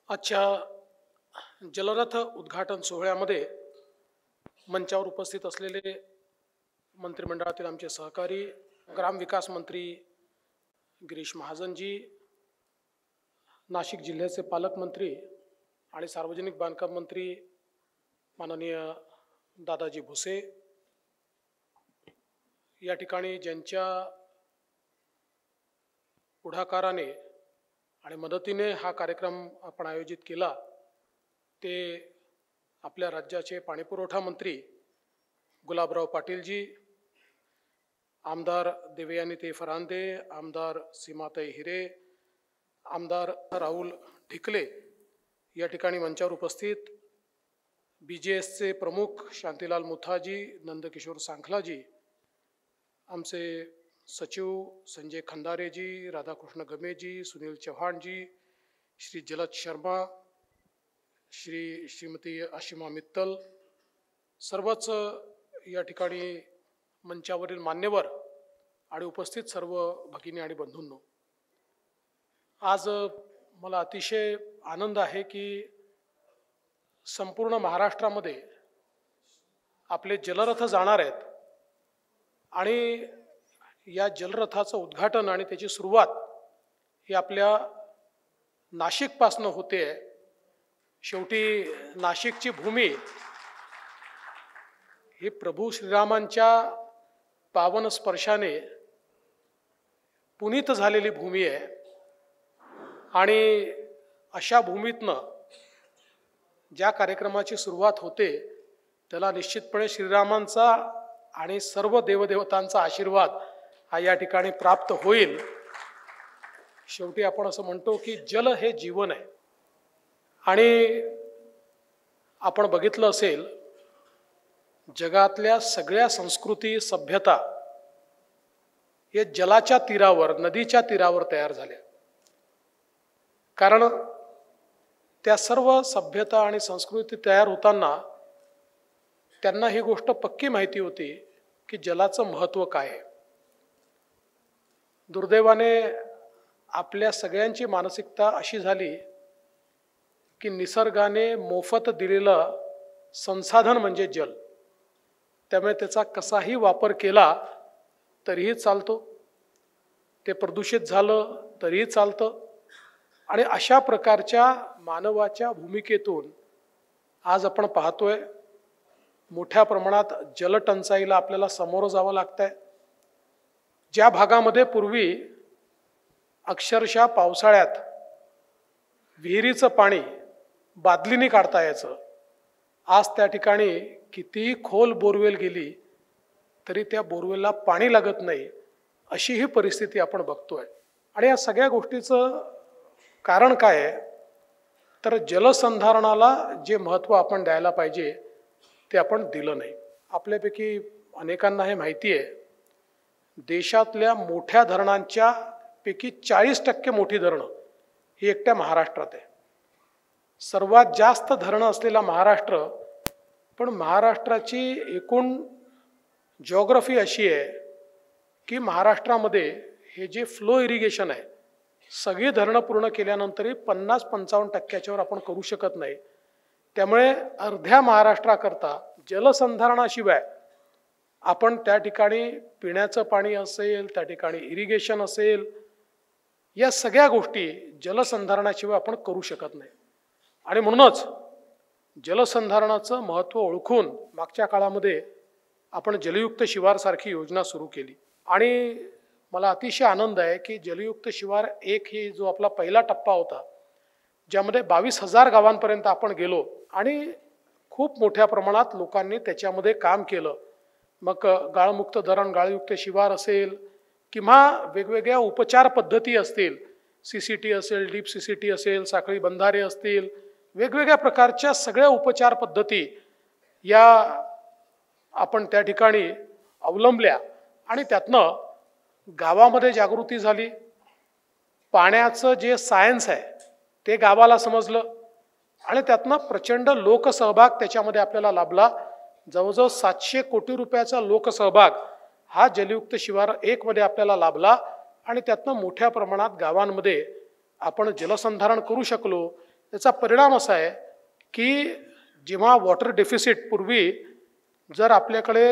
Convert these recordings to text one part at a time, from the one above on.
आजच्या जलरथ उद्घाटन सोहळ्यामध्ये मंचावर उपस्थित असलेले मंत्रिमंडळातील आमचे सहकारी ग्रामविकास मंत्री गिरीश महाजनजी, नाशिक जिल्ह्याचे पालकमंत्री आणि सार्वजनिक बांधकाम मंत्री माननीय दादाजी भुसे, या ठिकाणी ज्यांच्या पुढाकाराने आणि मदतीने हा कार्यक्रम आपण आयोजित केला ते आपल्या राज्याचे पाणीपुरवठा मंत्री गुलाबराव पाटीलजी, आमदार देवयानी फरांदे, आमदार सीमाताई हिरे, आमदार राहुल ढिकले, या ठिकाणी मंचावर उपस्थित BGSचे प्रमुख शांतीलाल मुथाजी, नंदकिशोर सांखलाजी, आमचे सचिव संजय खंदारेजी, राधाकृष्ण गमेजी, सुनील चौहानजी, श्री जलद शर्मा, श्रीमती आशिमा मित्तल, सर्वच या ठिकाणी मंचावरील मान्यवर आणि उपस्थित सर्व भगिनी आणि बंधूंनो, आज मला अतिशय आनंद आहे की संपूर्ण महाराष्ट्रामध्ये आपले जलरथ जाणार आहेत आणि या जलरथाचं उद्घाटन आणि त्याची सुरुवात ही आपल्या नाशिकपासून होते आहे। शेवटी नाशिकची भूमी ही प्रभू श्रीरामांच्या पावन स्पर्शाने पुनीत झालेली भूमी आहे आणि अशा भूमीतनं ज्या कार्यक्रमाची सुरुवात होते त्याला निश्चितपणे श्रीरामांचा आणि सर्व देवदेवतांचा आशीर्वाद हा या ठिकाणी प्राप्त होईल। शेवटी आपण असं म्हणतो की जल हे जीवन आहे आणि आपण बघितलं असेल जगातल्या सगळ्या संस्कृती सभ्यता हे जलाच्या तीरावर, नदीच्या तीरावर तयार झाल्या, कारण त्या सर्व सभ्यता आणि संस्कृती तयार होताना त्यांना ही गोष्ट पक्की माहिती होती की जलाचं महत्त्व काय आहे। दुर्दैवाने आपल्या सगळ्यांची मानसिकता अशी झाली की निसर्गाने मोफत दिलेलं संसाधन म्हणजे जल, त्यामुळे त्याचा कसाही वापर केला तरीही चालतो, ते प्रदूषित झालं तरीही चालतं आणि अशा प्रकारच्या मानवाच्या भूमिकेतून आज आपण पाहतोय मोठ्या प्रमाणात जलटंचाईला आपल्याला सामोरं जावं लागतंय। ज्या भागामध्ये पूर्वी अक्षरशः पावसाळ्यात विहिरीचं पाणी बादलीने काढता यायचं, आज त्या ठिकाणी कितीही खोल बोरवेल गेली तरी त्या बोरवेलला पाणी लागत नाही, अशी ही परिस्थिती आपण बघतोय। आणि या सगळ्या गोष्टीचं कारण काय आहे तर जलसंधारणाला जे महत्त्व आपण द्यायला पाहिजे ते आपण दिलं नाही। आपल्यापैकी अनेकांना हे माहिती आहे, देशातल्या मोठ्या धरणांच्या पैकी 40% मोठी धरणं ही एकट्या महाराष्ट्रात आहे। सर्वात जास्त धरणं असलेला महाराष्ट्र, पण महाराष्ट्राची एकूण जिओग्राफी अशी आहे की महाराष्ट्रामध्ये हे जे फ्लो इरिगेशन आहे सगळी धरणं पूर्ण केल्यानंतरही 50-55% वर आपण करू शकत नाही। त्यामुळे अर्ध्या महाराष्ट्राकरता जलसंधारणाशिवाय आपण त्या ठिकाणी पिण्याचं पाणी असेल, त्या ठिकाणी इरिगेशन असेल, या सगळ्या गोष्टी जलसंधारणाशिवाय आपण करू शकत नाही। आणि म्हणूनच जलसंधारणाचं महत्त्व ओळखून मागच्या काळामध्ये आपण जलयुक्त शिवार सारखी योजना सुरू केली आणि मला अतिशय आनंद आहे की जलयुक्त शिवार 1 ही जो आपला पहिला टप्पा होता ज्यामध्ये 22,000 गावांपर्यंत आपण गेलो आणि खूप मोठ्या प्रमाणात लोकांनी त्याच्यामध्ये काम केलं। मग गाळमुक्त धरण, गाळयुक्त शिवार असेल किंवा वेगवेगळ्या उपचार पद्धती असतील, CCT असेल, डीप CCT असेल, साखळी बंधारे असतील, वेगवेगळ्या प्रकारच्या सगळ्या उपचार पद्धती या आपण त्या ठिकाणी अवलंबल्या आणि त्यातनं गावामध्ये जागृती झाली। पाण्याचं जे सायन्स आहे ते गावाला समजलं आणि त्यातनं प्रचंड लोकसहभाग त्याच्यामध्ये आपल्याला लाभला। जवळजवळ 700 कोटी रुपयाचा लोकसहभाग हा जलयुक्त शिवार 1 मध्ये आपल्याला लाभला आणि त्यातनं मोठ्या प्रमाणात गावांमध्ये आपण जलसंधारण करू शकलो। त्याचा परिणाम असा आहे की जेव्हा वॉटर डेफिसिट पूर्वी जर आपल्याकडे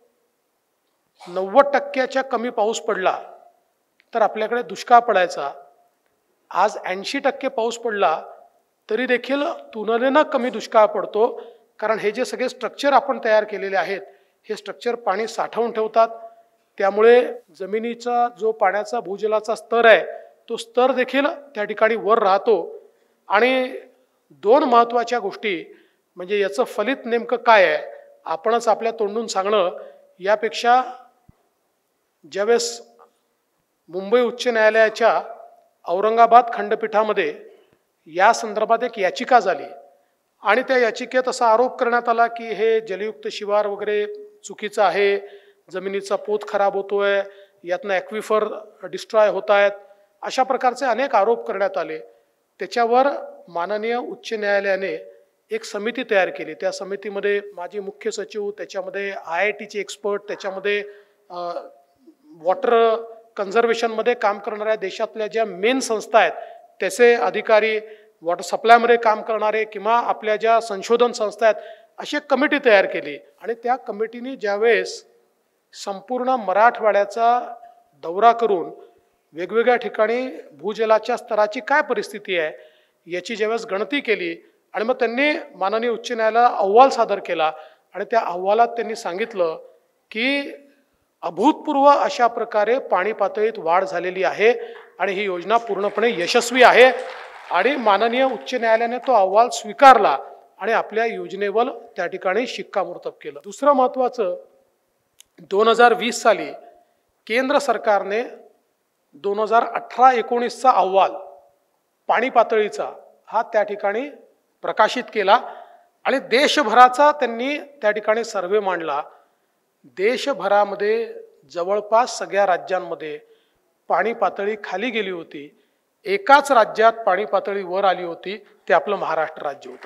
90% कमी पाऊस पडला तर आपल्याकडे दुष्काळ पडायचा. आज 80% पाऊस पडला तरी देखील तुलनेनं कमी दुष्काळ पडतो, कारण हे जे सगळे स्ट्रक्चर आपण तयार केलेले आहेत हे स्ट्रक्चर पाणी साठवून ठेवतात. त्यामुळे जमिनीचा जो पाण्याचा भूजलाचा स्तर आहे तो स्तर देखील त्या ठिकाणी वर राहतो. आणि दोन महत्त्वाच्या गोष्टी म्हणजे याचं फलित नेमकं काय आहे आपणच आपल्या तोंडून सांगणं यापेक्षा ज्यावेळेस मुंबई उच्च न्यायालयाच्या औरंगाबाद खंडपीठामध्ये या संदर्भात एक याचिका झाली आणि त्या याचिकेत असा आरोप करण्यात आला की हे जलयुक्त शिवार वगैरे चुकीचं आहे, जमिनीचा पोत खराब होतोय, यातनं ॲक्विफर डिस्ट्रॉय होत आहेत, अशा प्रकारचे अनेक आरोप करण्यात आले. त्याच्यावर माननीय उच्च न्यायालयाने एक समिती तयार केली. त्या समितीमध्ये माजी मुख्य सचिव, त्याच्यामध्ये IITचे एक्सपर्ट, त्याच्यामध्ये वॉटर कन्झर्वेशनमध्ये काम करणाऱ्या देशातल्या ज्या मेन संस्था आहेत त्याचे अधिकारी, वॉटर सप्लायमध्ये काम करणारे किंवा आपल्या ज्या संशोधन संस्था आहेत, अशी एक कमिटी तयार केली. आणि त्या कमिटीने ज्यावेळेस संपूर्ण मराठवाड्याचा दौरा करून वेगवेगळ्या ठिकाणी भूजलाच्या स्तराची काय परिस्थिती आहे याची ज्यावेळेस गणती केली आणि मग त्यांनी माननीय उच्च न्यायालयाला अहवाल सादर केला आणि त्या अहवालात त्यांनी सांगितलं की अभूतपूर्व अशा प्रकारे पाणी पातळीत वाढ झालेली आहे आणि ही योजना पूर्णपणे यशस्वी आहे. आणि माननीय उच्च न्यायालयाने तो अहवाल स्वीकारला आणि आपल्या योजनेवर त्या ठिकाणी शिक्कामोर्तब केलं. दुसरं महत्त्वाचं, 2020 साली केंद्र सरकारने 2018-19चा अहवाल पाणी पातळीचा हा त्या ठिकाणी प्रकाशित केला आणि देशभराचा त्यांनी त्या ठिकाणी सर्वे मांडला. देशभरामध्ये जवळपास सगळ्या राज्यांमध्ये पाणी पातळी खाली गेली होती. एकाच राज्यात पाणी पातळी वर आली होती, ते आपलं महाराष्ट्र राज्य होतं.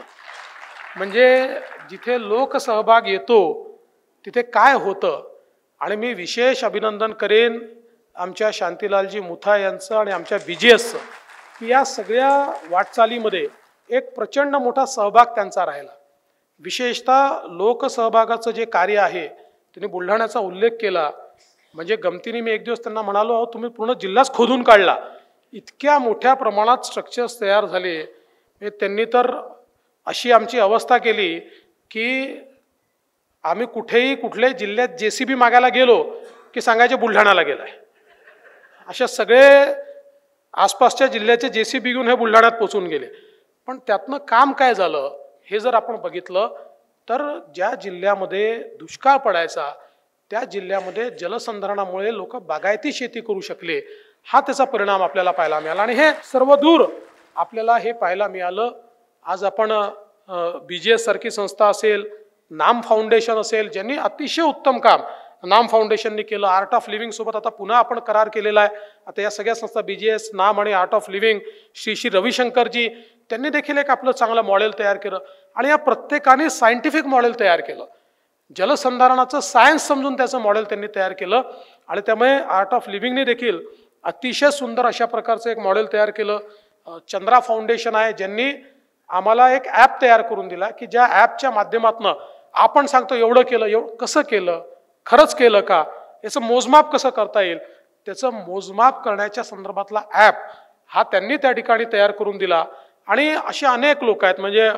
म्हणजे जिथे लोकसहभाग येतो तिथे काय होतं. आणि मी विशेष अभिनंदन करेन आमच्या शांतीलालजी मुथा यांचं आणि आमच्या BGSचं की या सगळ्या वाटचालीमध्ये एक प्रचंड मोठा सहभाग त्यांचा राहिला. विशेषतः लोकसहभागाचं जे कार्य आहे त्यांनी बुलढाण्याचा उल्लेख केला. म्हणजे गमतीने मी एक दिवस त्यांना म्हणालो, अहो तुम्ही पूर्ण जिल्हाच खोदून काढला, इतक्या मोठ्या प्रमाणात स्ट्रक्चर्स तयार झाले. त्यांनी तर अशी आमची अवस्था केली की आम्ही कुठल्याही जिल्ह्यात JCB मागायला गेलो की सांगायचे बुलढाण्याला गेलाय. अशा सगळे आसपासच्या जिल्ह्याचे JCB घेऊन हे बुलढाण्यात पोचून गेले. पण त्यातनं काम काय झालं हे जर आपण बघितलं तर ज्या जिल्ह्यामध्ये दुष्काळ पडायचा त्या जिल्ह्यामध्ये जलसंधारणामुळे लोक बागायती शेती करू शकले, हा त्याचा परिणाम आपल्याला पाहायला मिळाला. आणि हे सर्व दूर आपल्याला हे पाहायला मिळालं. आज आपण BGS सारखी संस्था असेल, नाम फाउंडेशन असेल, ज्यांनी अतिशय उत्तम काम नाम फाउंडेशनने केलं. आर्ट ऑफ लिव्हिंग सोबत आता पुन्हा आपण करार केलेला आहे. आता या सगळ्या संस्था BGS, नाम आणि art of living, Shri Ravishankarji त्यांनी देखील एक आपलं चांगलं मॉडेल तयार केलं. आणि या प्रत्येकाने सायंटिफिक मॉडेल तयार केलं, जलसंधारणाचं सायन्स समजून त्याचं मॉडेल त्यांनी तयार केलं. आणि त्यामुळे आर्ट ऑफ लिव्हिंगने देखील अतिशय सुंदर अशा प्रकारचं एक मॉडेल तयार केलं. चंद्रा फाउंडेशन आहे ज्यांनी आम्हाला एक ॲप तयार करून दिला की ज्या ॲपच्या माध्यमातून आपण सांगतो एवढं केलं, कसं केलं, खरंच केलं का, याचं मोजमाप कसं करता येईल, त्याचं मोजमाप करण्याच्या संदर्भातला ॲप हा त्यांनी त्या ठिकाणी तयार करून दिला. आणि असे अनेक लोक आहेत. म्हणजे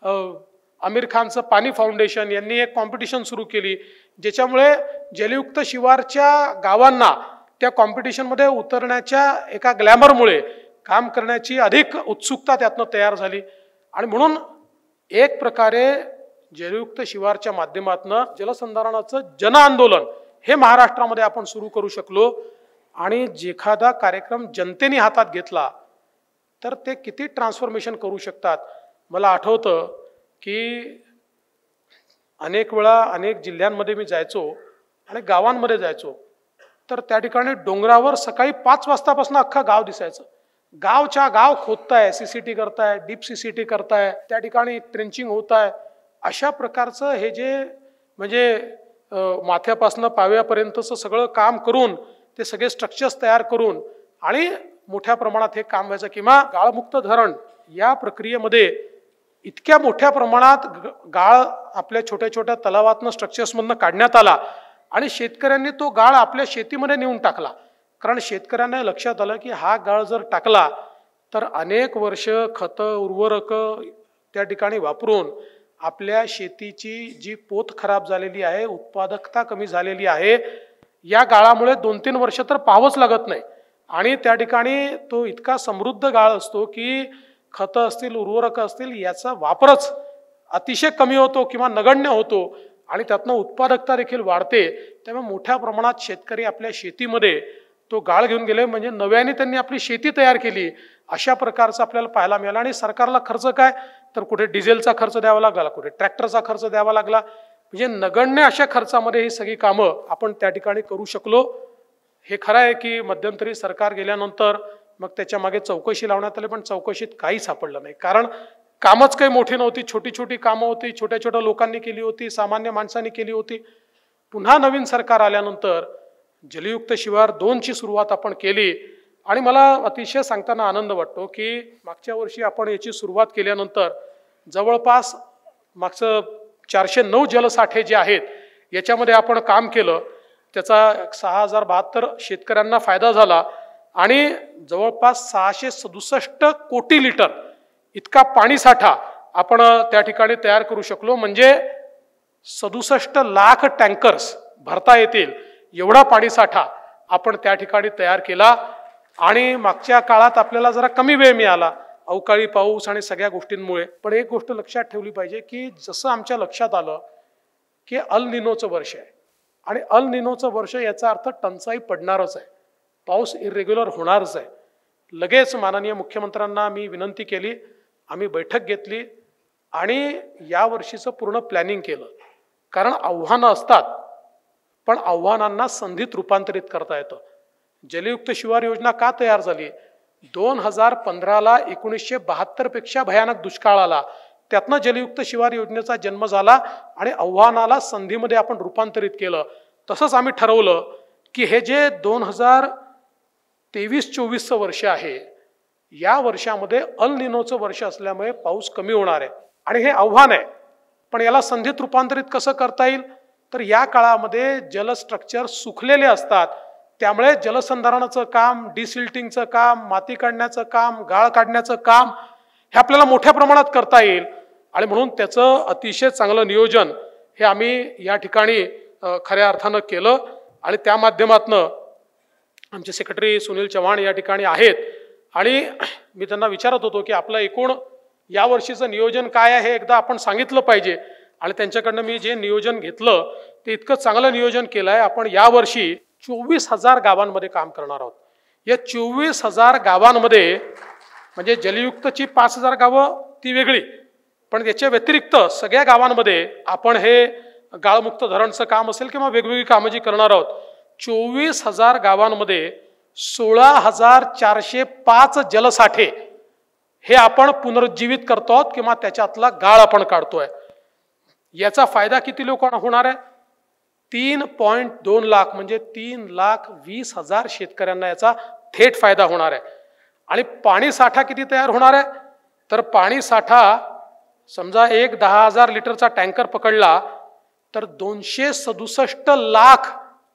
आमिर खानचं पाणी फाउंडेशन यांनी एक कॉम्पिटिशन सुरू केली ज्याच्यामुळे जलयुक्त शिवारच्या गावांना त्या कॉम्पिटिशनमध्ये उतरण्याच्या एका ग्लॅमरमुळे काम करण्याची अधिक उत्सुकता त्यातनं तयार झाली. आणि म्हणून एक प्रकारे जलयुक्त शिवारच्या माध्यमातून जलसंधारणाचं जन आंदोलन हे महाराष्ट्रामध्ये आपण सुरू करू शकलो. आणि एखादा कार्यक्रम जनतेने हातात घेतला तर ते किती ट्रान्सफॉर्मेशन करू शकतात. मला आठवतं की अनेक वेळा अनेक जिल्ह्यांमध्ये मी जायचो आणि गावांमध्ये जायचो तर त्या ठिकाणी डोंगरावर सकाळी 5 वाजतापासून अख्खा गाव दिसायचं. गावच्या गाव खोदताय, CCT करताय, डीप CCT करताय, त्या ठिकाणी ट्रेंचिंग होत आहे. अशा प्रकारचं हे जे म्हणजे माथ्यापासनं पाव्यापर्यंतचं सगळं काम करून ते सगळे स्ट्रक्चर्स तयार करून आणि मोठ्या प्रमाणात हे काम व्हायचं. किंवा गाळमुक्त धरण या प्रक्रियेमध्ये इतक्या मोठ्या प्रमाणात गाळ आपल्या छोट्या छोट्या तलावातनं स्ट्रक्चर्समधनं काढण्यात आला आणि शेतकऱ्यांनी तो गाळ आपल्या शेतीमध्ये नेऊन टाकला. कारण शेतकऱ्यांना लक्षात आलं की हा गाळ जर टाकला तर अनेक वर्ष खतं उर्वरकं त्या ठिकाणी वापरून आपल्या शेतीची जी पोत खराब झालेली आहे, उत्पादकता कमी झालेली आहे, या गाळामुळे 2-3 वर्ष तर पाहावंच लागत नाही. आणि त्या ठिकाणी तो इतका समृद्ध गाळ असतो की खतं असतील उर्वरकं असतील याचा वापरच अतिशय कमी होतो किंवा नगण्य होतो आणि त्यातनं उत्पादकता देखील वाढते. त्यामुळे मोठ्या प्रमाणात शेतकरी आपल्या शेतीमध्ये तो गाळ घेऊन गेले, म्हणजे नव्याने त्यांनी आपली शेती तयार केली. अशा प्रकारचं आपल्याला पाहायला मिळालं. आणि सरकारला खर्च काय, तर कुठे डिझेलचा खर्च द्यावा लागला, कुठे ट्रॅक्टरचा खर्च द्यावा लागला. म्हणजे नगण्य अशा खर्चामध्ये ही सगळी कामं आपण त्या ठिकाणी करू शकलो. हे खरं आहे की मध्यंतरी सरकार गेल्यानंतर मग त्याच्या मागे चौकशी लावण्यात आली, पण चौकशीत काही सापडलं नाही. कारण कामच काही मोठी नव्हती, छोटी छोटी कामं होती, छोट्या छोट्या लोकांनी केली होती, सामान्य माणसांनी केली होती. पुन्हा नवीन सरकार आल्यानंतर जलयुक्त शिवार 2ची सुरुवात आपण केली आणि मला अतिशय सांगताना आनंद वाटतो की मागच्या वर्षी आपण याची सुरुवात केल्यानंतर जवळपास मागचं 409 जलसाठे जे आहेत याच्यामध्ये आपण काम केलं. त्याचा 6072 शेतकऱ्यांना फायदा झाला आणि जवळपास 667 कोटी लिटर इतका पाणीसाठा आपण त्या ठिकाणी तयार करू शकलो. म्हणजे 67 लाख टँकर्स भरता येतील एवढा पाणीसाठा आपण त्या ठिकाणी तयार केला. आणि मागच्या काळात आपल्याला जरा कमी वेळ मिळाला अवकाळी पाऊस आणि सगळ्या गोष्टींमुळे. पण एक गोष्ट लक्षात ठेवली पाहिजे की जसं आमच्या लक्षात आलं की अल निनोचं वर्ष आहे आणि अल निनोचं वर्ष याचा अर्थ टंचाई पडणारच आहे, पाऊस इरेग्युलर होणारच आहे. लगेच माननीय मुख्यमंत्र्यांना मी विनंती केली, आम्ही बैठक घेतली आणि या वर्षीचं पूर्ण प्लॅनिंग केलं. कारण आव्हानं असतात पण आव्हानांना संधीत रूपांतरित करता येतं. जलयुक्त शिवार योजना का तयार झाली, 2015ला 1972 पेक्षा भयानक दुष्काळ आला, त्यातनं जलयुक्त शिवार योजनेचा जन्म झाला आणि आव्हानाला संधीमध्ये आपण रूपांतरित केलं. तसंच आम्ही ठरवलं की हे जे 2023-24चं वर्ष आहे या वर्षामध्ये अल निनोचं वर्ष असल्यामुळे पाऊस कमी होणार आहे आणि हे आव्हान आहे. पण याला संधीत रूपांतरित कसं करता येईल, तर या काळामध्ये जल स्ट्रक्चर सुखलेले असतात, त्यामुळे जलसंधारणाचं काम, डिसिल्टिंगचं काम, माती काढण्याचं काम, गाळ काढण्याचं काम हे आपल्याला मोठ्या प्रमाणात करता येईल. आणि म्हणून त्याचं अतिशय चांगलं नियोजन हे आम्ही या ठिकाणी खऱ्या अर्थानं केलं. आणि त्या माध्यमातनं आमचे सेक्रेटरी सुनील चव्हाण या ठिकाणी आहेत आणि मी त्यांना विचारत होतो की आपलं एकूण यावर्षीचं नियोजन काय आहे हे एकदा आपण सांगितलं पाहिजे. आणि त्यांच्याकडनं मी जे नियोजन घेतलं ते इतकं चांगलं नियोजन केलं आहे. आपण यावर्षी 24,000 गावांमध्ये काम करणार आहोत. या 24,000 गावांमध्ये म्हणजे जलयुक्तची 5,000 गावं ती वेगळी, पण याच्या व्यतिरिक्त सगळ्या गावांमध्ये आपण हे गाळमुक्त धरणचं काम असेल किंवा वेगवेगळी कामं जी करणार आहोत. 24,000 गावांमध्ये 16,405 जलसाठे हे आपण पुनरुज्जीवित करतो आहोत किंवा त्याच्यातला गाळ आपण काढतोय. याचा फायदा किती लोकांना होणार आहे, 3.2 लाख म्हणजे 3,20,000 शेतकऱ्यांना याचा थेट फायदा होणार आहे. आणि पाणी साठा किती तयार होणार आहे, तर पाणी साठा समजा एक 10,000 लिटरचा टँकर पकडला तर 267 लाख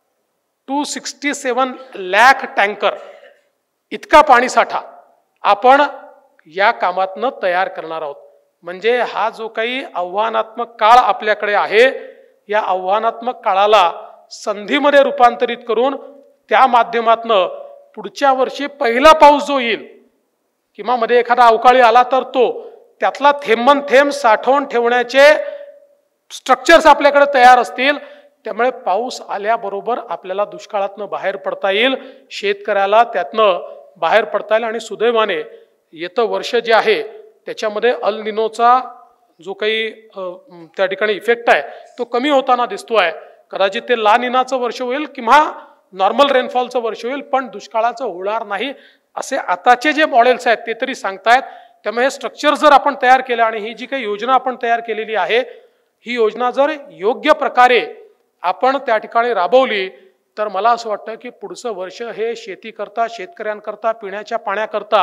267 लाख टँकर इतका पाणी साठा आपण या कामातनं तयार करणार आहोत. म्हणजे हा जो काही आव्हानात्मक काळ आपल्याकडे आहे या आव्हानात्मक काळाला संधीमध्ये रूपांतरित करून त्या माध्यमातनं पुढच्या वर्षी पहिला पाऊस जो येईल किंवा मध्ये एखादा अवकाळी आला तर तो त्यातला थेंबन थेंब साठवून ठेवण्याचे स्ट्रक्चर्स आपल्याकडे तयार असतील. त्यामुळे पाऊस आल्याबरोबर आपल्याला दुष्काळातनं बाहेर पडता येईल, शेतकऱ्याला त्यातनं बाहेर पडता येईल आणि सुदैवाने येतं वर्ष जे आहे त्याच्यामध्ये अल निनोचा जो काही त्या ठिकाणी इफेक्ट आहे तो कमी होताना दिसतोय. कदाचित ते ला निनाचं वर्ष होईल किंवा नॉर्मल रेनफॉलचं वर्ष होईल, पण दुष्काळाचं होणार नाही असे आताचे जे मॉडेल्स आहेत ते तरी सांगतायत. त्यामुळे हे स्ट्रक्चर जर आपण तयार केलं आणि ही जी काही योजना आपण तयार केलेली आहे ही योजना जर योग्य प्रकारे आपण त्या ठिकाणी राबवली तर मला असं वाटतं की पुढचं वर्ष हे शेती करता, शेतकऱ्यांकरता, पिण्याच्या पाण्याकरता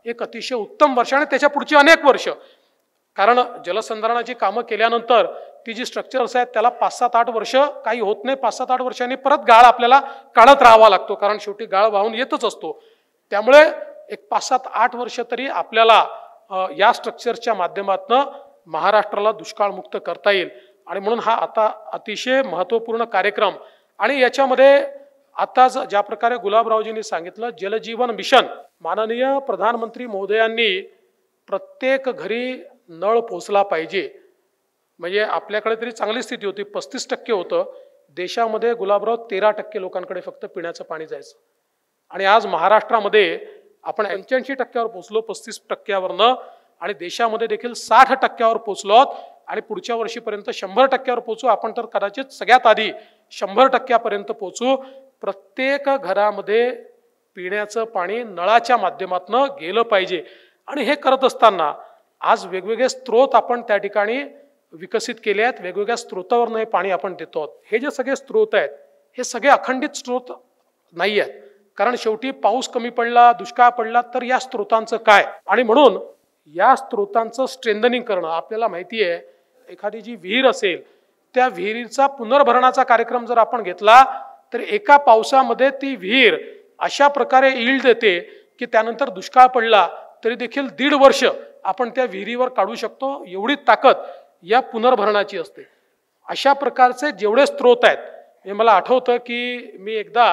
एक अतिशय उत्तम वर्ष आणि त्याच्या पुढची अनेक वर्ष, कारण जलसंधारणाची कामं केल्यानंतर ती जी स्ट्रक्चर्स आहेत त्याला 5-7-8 वर्ष काही होत नाही, 5-7-8 वर्षांनी परत गाळ आपल्याला काढत राहावा लागतो, कारण शेवटी गाळ वाहून येतच असतो. त्यामुळे एक 5-7-8 वर्ष तरी आपल्याला या स्ट्रक्चरच्या माध्यमातून महाराष्ट्राला दुष्काळमुक्त करता येईल. आणि म्हणून हा आता अतिशय महत्त्वपूर्ण कार्यक्रम, आणि याच्यामध्ये आता ज्या प्रकारे गुलाबरावजींनी सांगितलं, जलजीवन मिशन, माननीय प्रधानमंत्री महोदयांनी प्रत्येक घरी नळ पोचला पाहिजे. म्हणजे आपल्याकडे तरी चांगली स्थिती होती, 35% होतं देशामध्ये. गुलाबराव 13% लोकांकडे फक्त पिण्याचं पाणी जायचं, आणि आज महाराष्ट्रामध्ये आपण 85% पोचलो, 35%वरनं, आणि देशामध्ये देखील 60% पोचलो, आणि पुढच्या वर्षीपर्यंत 100% पोचू. आपण तर कदाचित सगळ्यात आधी 100% पोचू. प्रत्येक घरामध्ये पिण्याचं पाणी नळाच्या माध्यमातून गेलं पाहिजे. आणि हे करत असताना आज वेगवेगळे स्रोत आपण त्या ठिकाणी विकसित केले आहेत, वेगवेगळ्या स्रोतावरनं हे पाणी आपण देतो आहोत. हे जे सगळे स्रोत आहेत हे सगळे अखंडित स्रोत नाही आहेत, कारण शेवटी पाऊस कमी पडला, दुष्काळ पडला तर या स्रोतांचं काय. आणि म्हणून या स्रोतांचं स्ट्रेंथनिंग करणं. आपल्याला माहिती आहे, एखादी जी विहीर असेल त्या विहिरीचा पुनर्भरणाचा कार्यक्रम जर आपण घेतला तर एका पावसामध्ये ती विहीर अशा प्रकारे यील्ड देते की त्यानंतर दुष्काळ पडला तरी देखील 1.5 वर्ष आपण त्या विहिरीवर काढू शकतो. एवढी ताकद या पुनर्भरणाची असते. अशा प्रकारचे जेवढे स्रोत आहेत, हे मला आठवतं की मी एकदा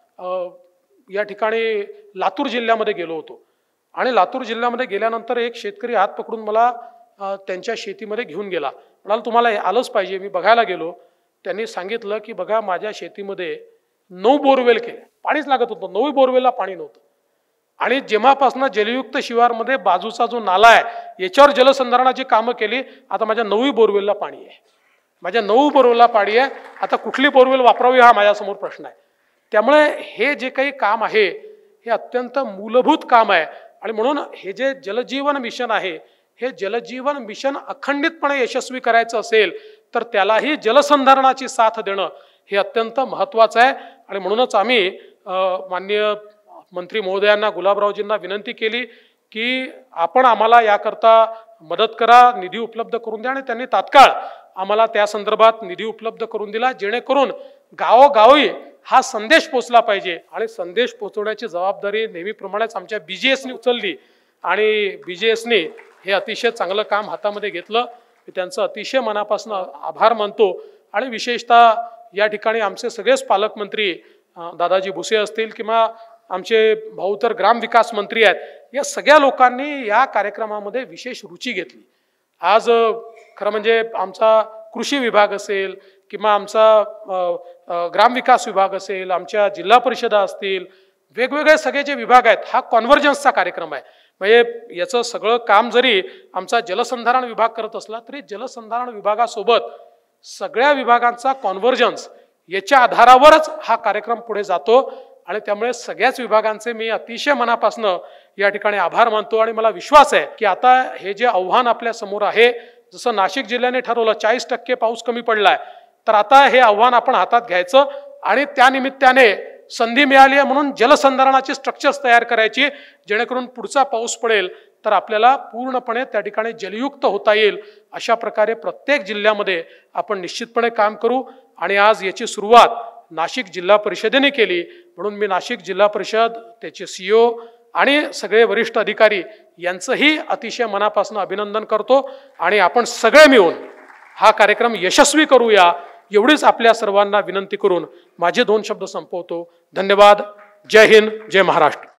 या ठिकाणी लातूर जिल्ह्यामध्ये गेलो होतो, आणि लातूर जिल्ह्यामध्ये गेल्यानंतर एक शेतकरी हात पकडून मला त्यांच्या शेतीमध्ये घेऊन गेला. म्हणाला तुम्हाला हे आलंच पाहिजे. मी बघायला गेलो. त्यांनी सांगितलं की बघा, माझ्या शेतीमध्ये 9 बोरवेल केले, पाणीच लागत होतं, 9 बोरवेलला पाणी नव्हतं. आणि जेव्हापासून जलयुक्त शिवारमध्ये बाजूचा जो नाला आहे याच्यावर जलसंधारणाची कामं केली, आता माझ्या 9 बोरवेलला पाणी आहे. माझ्या 9 बोरवेलला पाणी आहे. आता कुठली बोरवेल वापरावी हा माझ्यासमोर प्रश्न आहे. त्यामुळे हे जे काही काम आहे हे अत्यंत मूलभूत काम आहे. आणि म्हणून हे जे जलजीवन मिशन आहे, हे जलजीवन मिशन अखंडितपणे यशस्वी करायचं असेल तर त्यालाही जलसंधारणाची साथ देणं हे अत्यंत महत्त्वाचं आहे. आणि म्हणूनच आम्ही माननीय मंत्री महोदयांना, गुलाबरावजींना विनंती केली की आपण आम्हाला याकरता मदत करा, निधी उपलब्ध करून द्या. आणि त्यांनी तात्काळ आम्हाला त्या संदर्भात निधी उपलब्ध करून दिला, जेणेकरून गावोगावी हा संदेश पोचला पाहिजे. आणि संदेश पोचवण्याची जबाबदारी नेहमीप्रमाणेच आमच्या BGSनी उचलली, आणि BGSनी हे अतिशय चांगलं काम हातामध्ये घेतलं. मी त्यांचं अतिशय मनापासून आभार मानतो. आणि विशेषतः या ठिकाणी आमचे सगळेच पालकमंत्री, दादाजी भुसे असतील किंवा आमचे भाऊ तर ग्रामविकास मंत्री आहेत, या सगळ्या लोकांनी या कार्यक्रमामध्ये विशेष रुची घेतली. आज खरं म्हणजे आमचा कृषी विभाग असेल किंवा आमचा ग्रामविकास विभाग असेल, आमच्या जिल्हा परिषदा असतील, वेगवेगळे सगळे जे विभाग आहेत, हा कॉन्व्हर्जन्सचा कार्यक्रम आहे. म्हणजे याचं सगळं काम जरी आमचा जलसंधारण विभाग करत असला तरी जलसंधारण विभागासोबत सगळ्या विभागांचा कॉन्व्हर्जन्स याच्या आधारावरच हा कार्यक्रम पुढे जातो. आणि त्यामुळे सगळ्याच विभागांचे मी अतिशय मनापासून या ठिकाणी आभार मानतो. आणि मला विश्वास आहे की आता हे जे आव्हान आपल्या समोर आहे, जसं नाशिक जिल्ह्याने ठरवलं 40% पाऊस कमी पडलाय, तर आता हे आव्हान आपण हातात घ्यायचं आणि त्यानिमित्ताने संधी मिळाली आहे म्हणून जलसंधारणाची स्ट्रक्चर्स तयार करायची, जेणेकरून पुढचा पाऊस पडेल तर आपल्याला पूर्णपणे त्या ठिकाणी जलयुक्त होता येईल. अशा प्रकारे प्रत्येक जिल्ह्यामध्ये आपण निश्चितपणे काम करू. आणि आज याची सुरुवात नाशिक जिल्हा परिषदेने केली, म्हणून मी नाशिक जिल्हा परिषद, त्याचे CEO आणि सगळे वरिष्ठ अधिकारी यांचंही अतिशय मनापासून अभिनंदन करतो. आणि आपण सगळे मिळून हा कार्यक्रम यशस्वी करूया, एवढीच आपल्या सर्वांना विनंती करून माझे 2 शब्द संपवतो. धन्यवाद. जय हिंद, जय महाराष्ट्र.